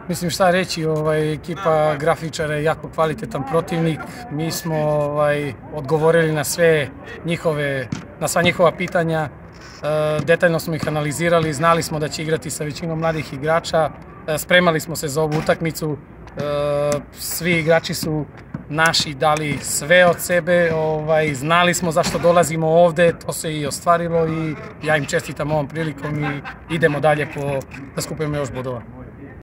Mislim šta reći, ekipa grafičara je jako kvalitetan protivnik. Mi smo odgovorili na sva njihova pitanja. Detaljno smo ih analizirali, znali smo da će igrati sa većinom mladih igrača. Spremali smo se za ovu utakmicu. Svi igrači su naši dali sve od sebe, znali smo zašto dolazimo ovde, to se i ostvarilo i ja im čestitam ovom prilikom i idemo dalje da skupimo još bodova.